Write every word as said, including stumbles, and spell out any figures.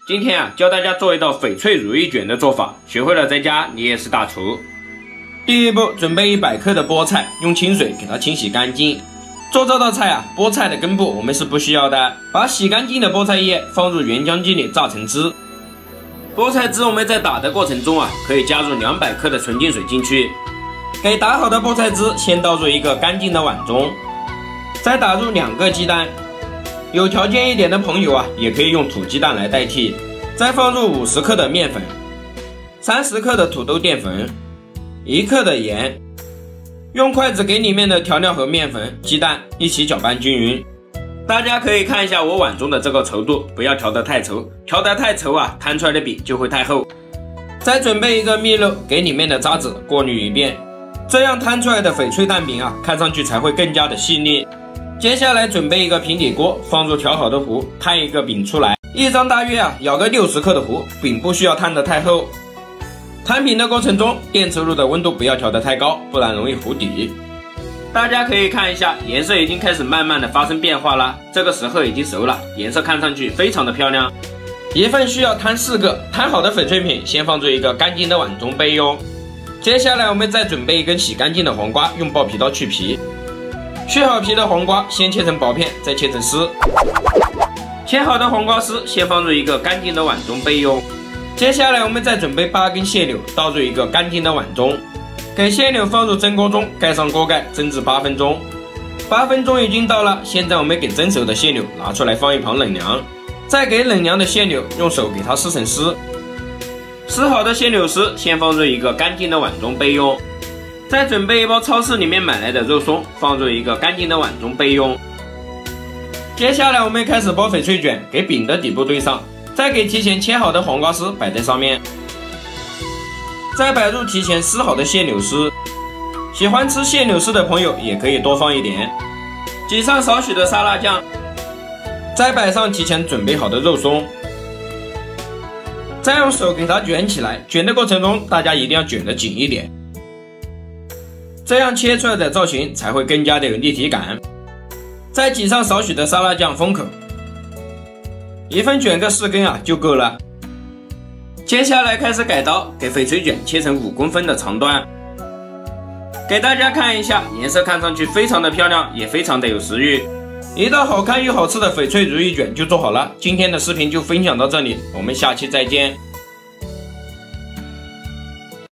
今天啊，教大家做一道翡翠如意卷的做法，学会了在家你也是大厨。第一步，准备一百克的菠菜，用清水给它清洗干净。做这道菜啊，菠菜的根部我们是不需要的，把洗干净的菠菜叶放入原浆机里榨成汁。菠菜汁我们在打的过程中啊，可以加入两百克的纯净水进去。给打好的菠菜汁先倒入一个干净的碗中，再打入两个鸡蛋。有条件一点的朋友啊，也可以用土鸡蛋来代替。再放入五十克的面粉，三十克的土豆淀粉，一克的盐。用筷子给里面的调料和面粉、鸡蛋一起搅拌均匀。大家可以看一下我碗中的这个稠度，不要调得太稠，调得太稠啊，摊出来的饼就会太厚。再准备一个蜜漏，给里面的渣子过滤一遍，这样摊出来的翡翠蛋饼啊，看上去才会更加的细腻。接下来准备一个平底锅，放入调好的糊，摊一个饼出来。一张大约啊，舀个六十克的糊，饼不需要摊得太厚。摊饼的过程中，电磁炉的温度不要调得太高，不然容易糊底。大家可以看一下，颜色已经开始慢慢的发生变化了，这个时候已经熟了，颜色看上去非常的漂亮。一份需要摊四个，摊好的翡翠饼先放入一个干净的碗中备用。接下来我们再准备一根洗干净的黄瓜，用剥皮刀去皮。去好皮的黄瓜先切成薄片，再切成丝。切好的黄瓜丝先放入一个干净的碗中备用。接下来我们再准备八根蟹柳，倒入一个干净的碗中。给蟹柳放入蒸锅中，盖上锅盖，蒸至八分钟。八分钟已经到了，现在我们给蒸熟的蟹柳拿出来放一旁冷凉。再给冷凉的蟹柳用手给它撕成丝。撕好的蟹柳丝先放入一个干净的碗中备用。再准备一包超市里面买来的肉松，放入一个干净的碗中备用。接下来我们开始包翡翠卷，给饼的底部堆上，再给提前切好的黄瓜丝摆在上面，再摆入提前撕好的蟹柳丝。喜欢吃蟹柳丝的朋友也可以多放一点。挤上少许的沙拉酱，再摆上提前准备好的肉松，再用手给它卷起来。卷的过程中，大家一定要卷得紧一点，这样切出来的造型才会更加的有立体感。再挤上少许的沙拉酱封口，一份卷个四根啊就够了。接下来开始改刀，给翡翠卷切成五公分的长段。给大家看一下，颜色看上去非常的漂亮，也非常的有食欲。一道好看又好吃的翡翠如意卷就做好了。今天的视频就分享到这里，我们下期再见。